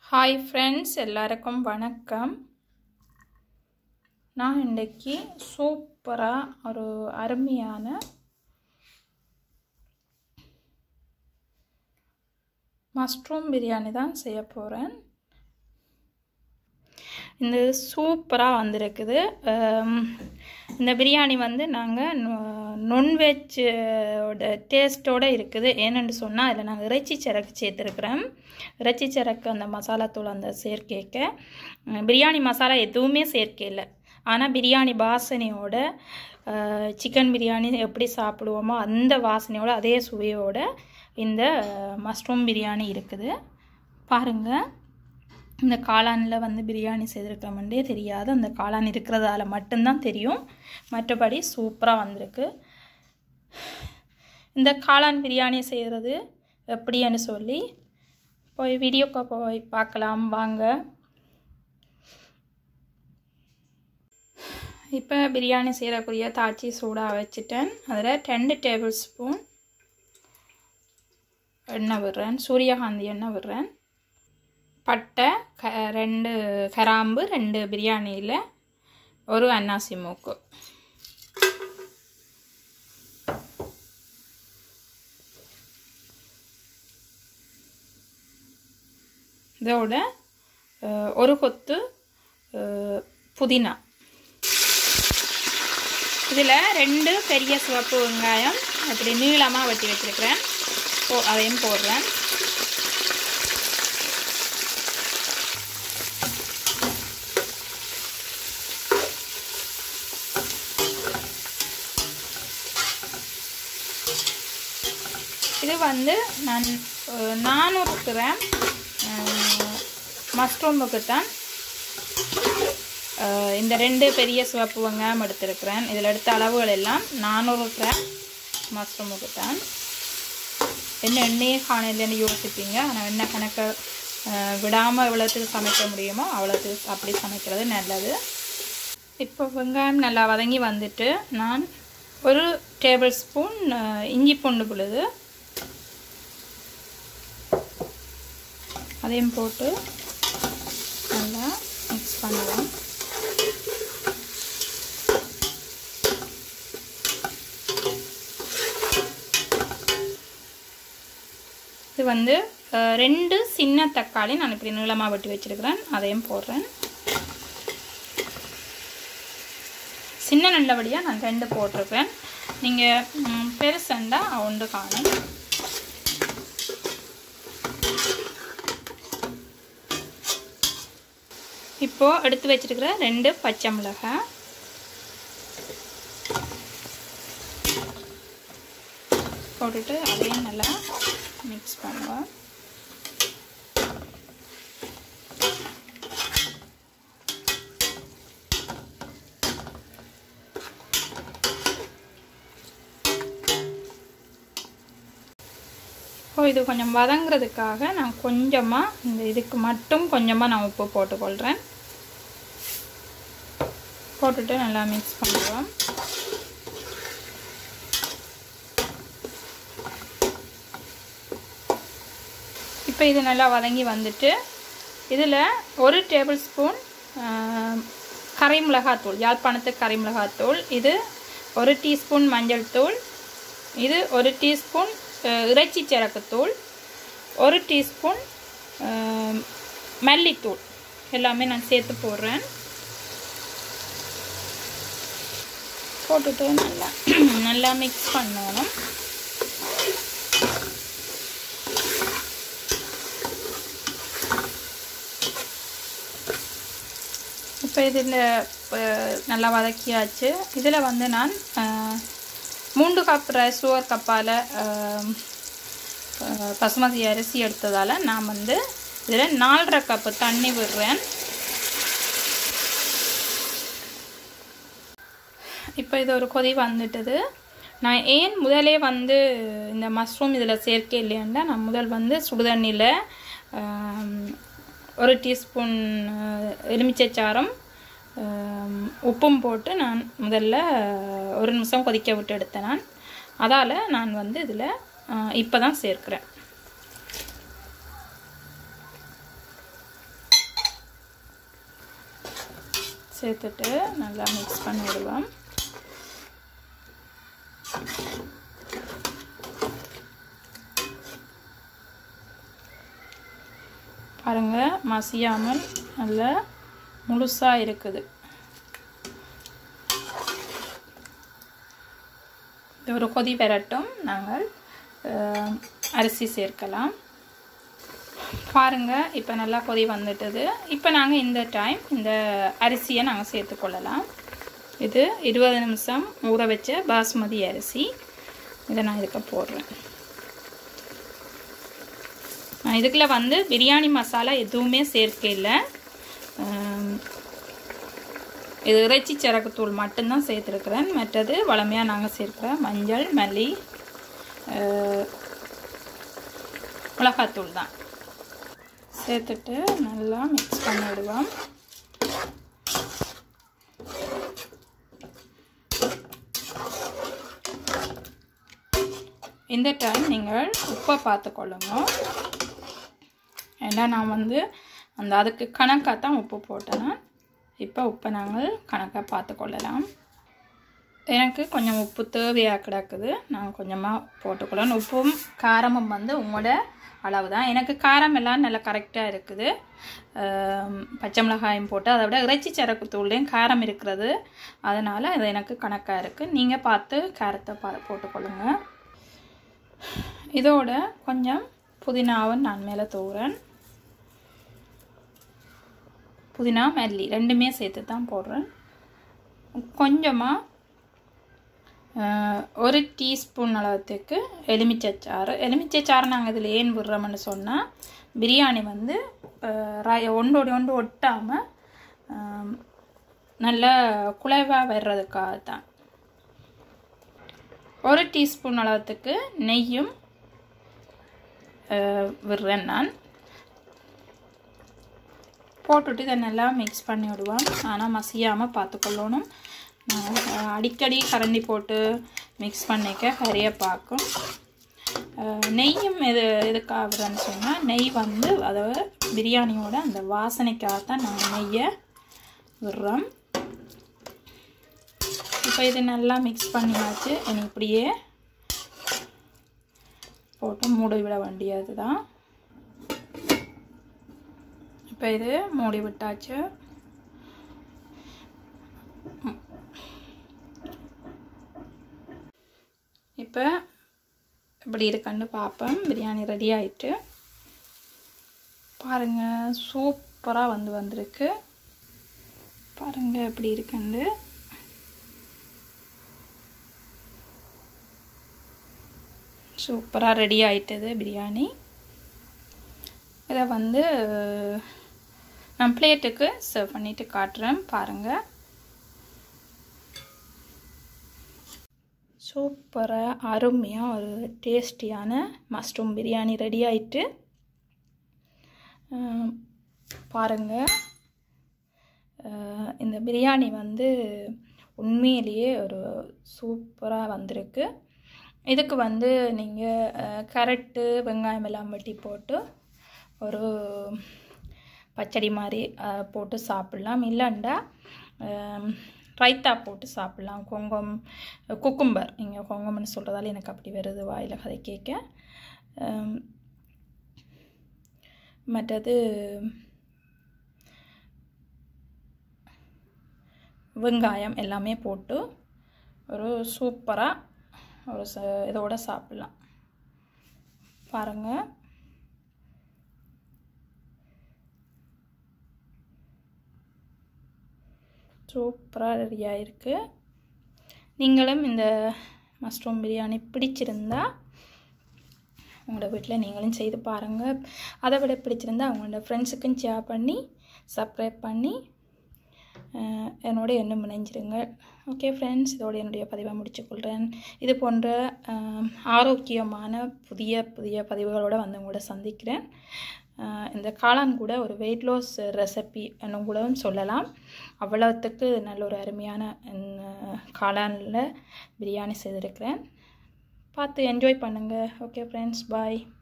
Hi friends, எல்லாருக்கும் வணக்கம். நான் இன்றைக்கி சூப்பராக ஒரு அருமையான மஷ்ரூம் பிரியாணி தான் செய்ய போகிறேன். இந்த சூப்பராக வந்திருக்குது. இந்த பிரியாணி வந்து நாங்கள் நான்வெஜ்ஜோட டேஸ்ட்டோடு இருக்குது. ஏன்னு சொன்னால் அதில் நாங்கள் இறைச்சி சரக்கு சேர்த்துருக்குறோம். இறைச்சி சரக்கு அந்த மசாலாத்தூள் அந்த சேர்க்கைக்க பிரியாணி மசாலா எதுவுமே சேர்க்கையில்லை. ஆனால் பிரியாணி வாசனையோட சிக்கன் பிரியாணி எப்படி சாப்பிடுவோமோ அந்த வாசனையோட அதே சுவையோட இந்த மஷ்ரூம் பிரியாணி இருக்குது. பாருங்கள், இந்த காளானில் வந்து பிரியாணி செய்திருக்கோம்ன்றே தெரியாது. அந்த காளான் இருக்கிறதால மட்டும்தான் தெரியும். மற்றபடி சூப்பராக வந்திருக்கு. இந்த காளான் பிரியாணி செய்கிறது எப்படின்னு சொல்லி போய் வீடியோக்கு போய் பார்க்கலாம் வாங்க. இப்போ பிரியாணி செய்யக்கூடிய தாச்சி சூடாக வச்சுட்டேன். அதில் 2 டேபிள் ஸ்பூன் எண்ணெய் விடுறேன். சூரியகாந்தி எண்ணெய் விடுறேன். பட்டை 2 கிராம்பு, 2 பிரியாணியில் 1 அன்னாசி மூக்கு. இதோட 1 கொத்து புதினா. இதில் 2 பெரிய சிவப்பு வெங்காயம் அப்படி நீளமாக வெட்டி வச்சுருக்கிறேன். அதையும் போடுறேன். இது வந்து நான் 400 கிராம் மஷ்ரூமுக்கு தான் இந்த 2 பெரிய சிவப்பு வெங்காயம் எடுத்திருக்கிறேன். இதில் எடுத்த அளவுகள் எல்லாம் 400 கிராம் மஷ்ரூமுக்கு தான். என்ன எண்ணெயே காணையில்னு யோசிப்பீங்க. ஆனால் எண்ணெய் கணக்கை விடாமல் எவ்வளோத்துக்கு சமைக்க முடியுமோ அவ்வளோத்துக்கு அப்படி சமைக்கிறது நல்லது. இப்போ வெங்காயம் நல்லா வதங்கி வந்துட்டு நான் 1 டேபிள் ஸ்பூன் இஞ்சி பூண்டு விழுது அதையும் போட்டு நல்லா மிக்ஸ் பண்ணுவோம். இது வந்து 2 சின்ன தக்காளி நான் இப்படி நீளமாக வெட்டி வச்சுருக்கிறேன். அதையும் போடுறேன். சின்ன நல்லபடியாக நான் 2 போட்டிருக்கிறேன். நீங்கள் பெருசண்டா 1 காணும். இப்போது எடுத்து வச்சிருக்கிற 2 பச்சை மிளகாய் போட்டுட்டு அதையும் நல்லா மிக்ஸ் பண்ணுவோம். இது கொஞ்சம் வதங்கிறதுக்காக நான் கொஞ்சமாக இந்த இதுக்கு மட்டும் கொஞ்சமாக நான் உப்பு போட்டுக்கொள்கிறேன். போட்டுட்டு நல்லா மிக்ஸ் பண்ணுவோம். இப்போ இது நல்லா வதங்கி வந்துட்டு இதில் 1 டேபிள் ஸ்பூன் கறி மிளகாத்தூள், யாழ்ப்பாணத்து கறி மிளகாத்தூள், இது 1 டீஸ்பூன் மஞ்சள் தூள், இது 1 டீஸ்பூன் இறைச்சி சரக்குத்தூள், 1 டீஸ்பூன் மல்லித்தூள் எல்லாமே நான் சேர்த்து போடுறேன். போட்டுட்டு நல்லா மிக்ஸ் பண்ணணும். இப்போ இதில் நல்லா வதக்கியாச்சு. இதில் வந்து நான் 3 கப் ரைஸ், 1 கப்பால் பசுமதி அரிசி எடுத்ததால் நான் வந்து இதில் 4.5 கப்பு தண்ணி விடுறேன். இப்போ இது ஒரு கொதி வந்துட்டுது. நான் ஏன் முதலே வந்து இந்த மஷ்ரூம் இதில் சேர்க்க இல்லையாண்டா, நான் முதல் வந்து சுடுதண்ணியில் 1 டீஸ்பூன் எலுமிச்சைச்சாரம் உப்பும் போட்டு நான் முதல்ல 1 நிமிஷம் கொதிக்க விட்டு எடுத்தேன். அதால் நான் வந்து இதில் இப்போ தான் சேர்க்கிறேன். சேர்த்துட்டு நல்லா மிக்ஸ் பண்ணி விடுவோம். பாருங்கள், மசியாமல் நல்லா முழுசாக இருக்குது. ஒரு கொதி வரட்டும், நாங்கள் அரிசி சேர்க்கலாம். பாருங்கள், இப்போ நல்லா கொதி வந்துட்டது. இப்போ நாங்கள் இந்த டைம் இந்த அரிசியை நாங்கள் சேர்த்துக்கொள்ளலாம். இது 20 நிமிஷம் ஊற வச்ச பாஸ்மதி அரிசி. இதை நான் இதுக்கு போடுறேன். நான் இதுக்குள்ள வந்து பிரியாணி மசாலா எதுவுமே சேர்க்க இல்லை. இது இறைச்சி சரக்குத்தூள் மட்டும்தான் சேர்த்துருக்குறேன். மற்றது வளமையாக நாங்கள் சேர்க்குற மஞ்சள், மல்லி, மிளகாத்தூள் தான் சேர்த்துட்டு நல்லா மிக்ஸ் பண்ணி விடுவோம். இந்த டைம் நீங்கள் உப்பை பார்த்துக்கொள்ளுங்க. ஏன்னா நான் வந்து அதுக்கு கணக்காக தான் உப்பு போட்டேன். இப்போ உப்பை நாங்கள் கணக்காக பார்த்துக்கொள்ளலாம். எனக்கு கொஞ்சம் உப்பு தேவையாக கிடக்குது, நான் கொஞ்சமாக போட்டுக்கொள்ளணும். உப்பும் காரமும் வந்து உங்களோட அளவு தான். எனக்கு காரம் எல்லாம் நல்லா கரெக்டாக இருக்குது. பச்சை மிளகாயும் போட்டு அதை விட இறைச்சி சரக்குத்தூள்லேயும் காரம் இருக்கிறது, அதனால் அது எனக்கு கணக்காக இருக்குது. நீங்கள் பார்த்து காரத்தை போட்டுக்கொள்ளுங்க. இதோட கொஞ்சம் புதினாவும் நான் மேலே தூவுறேன். புதினா, மல்லி ரெண்டுமே சேர்த்து தான் போடுறேன். கொஞ்சமாக 1 டீஸ்பூன் அளவுக்கு எலுமிச்சைச்சாறு நாங்கள் இதில் ஏன் விடுறோம்னு சொன்னால், பிரியாணி வந்து ஒன்றோடு ஒன்று ஒட்டாமல் நல்லா குழைவாக வர்றதுக்காக தான். 1 டீஸ்பூன் அளவுக்கு நெய்யும் விடுறேன் நான். போட்டுட்டு இதை நல்லா மிக்ஸ் பண்ணி விடுவோம். ஆனால் மசியாமல் பார்த்துக்கொள்ளணும். அடிக்கடி கரண்டி போட்டு மிக்ஸ் பண்ணிக்க கறியை பார்க்கும். நெய்யும் எதுக்காக விடுறேன்னு சொன்னால், நெய் வந்து அதாவது பிரியாணியோட அந்த வாசனைக்காக தான் நாங்கள் நெய்யை விடுறோம். இப்போ இது நல்லா மிக்ஸ் பண்ணியாச்சு. இனி இப்படியே போட்டு மூடி விட வேண்டியது தான். இப்போ இது மூடி விட்டாச்சு. இப்போ இப்படி இருக்குன்னு பார்ப்பேன். பிரியாணி ரெடி ஆகிட்டு பாருங்கள், சூப்பராக வந்திருக்கு. பாருங்கள் எப்படி இருக்குன்னு. சூப்பராக ரெடி ஆகிட்டது பிரியாணி. இதை வந்து நான் பிளேட்டுக்கு சர்வ் பண்ணிவிட்டு காட்டுறேன். பாருங்கள், சூப்பராக அருமையாக ஒரு டேஸ்டியான மஷ்ரூம் பிரியாணி ரெடி ஆகிட்டு. பாருங்கள், இந்த பிரியாணி வந்து உண்மையிலேயே ஒரு சூப்பராக வந்திருக்கு. இதுக்கு வந்து நீங்கள் கேரட்டு, வெங்காயம் எல்லாம் வெட்டி போட்டு ஒரு பச்சடி மாதிரி போட்டு சாப்பிட்லாம். இல்லைண்டா ரைத்தா போட்டு சாப்பிட்லாம். குக்கும்பர், நீங்கள் கொங்கம்னு சொல்கிறதால எனக்கு அப்படி வருது வாயில் கதை கேட்க. மற்றது வெங்காயம் எல்லாமே போட்டு ஒரு சூப்பராக ஒரு இதோட சாப்பிட்லாம். பாருங்கள், சூப்பராக ரெடியாக இருக்குது. நீங்களும் இந்த மஷ்ரூம் பிரியாணி பிடிச்சிருந்தா உங்களோட வீட்டில் நீங்களும் செய்து பாருங்கள். அதை விட பிடிச்சிருந்தா அவங்களோட ஃப்ரெண்ட்ஸுக்கும் ஷேர் பண்ணி சப்ஸ்கிரைப் பண்ணி என்னோட எண்ணம் இணைஞ்சிருங்க. ஓகே ஃப்ரெண்ட்ஸ், இதோட என்னுடைய பதிவை முடிச்சுக்கொள்கிறேன். இது போன்ற ஆரோக்கியமான புதிய புதிய பதிவுகளோடு வந்து உங்களோட சந்திக்கிறேன். இந்த காளான் கூட ஒரு வெயிட் லாஸ் ரெசிபி என்னும் கூடவும் சொல்லலாம். அவ்வளோத்துக்கு நல்ல ஒரு அருமையான காளானில் பிரியாணி செய்திருக்கிறேன். பார்த்து என்ஜாய் பண்ணுங்கள். ஓகே ஃப்ரெண்ட்ஸ், பாய்.